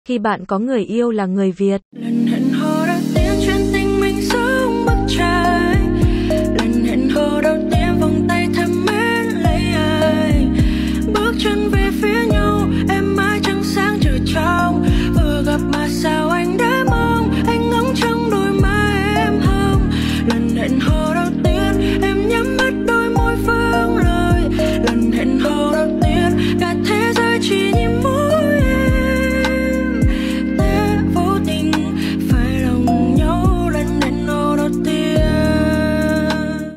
Khi bạn có người yêu là người Việt. Lần hẹn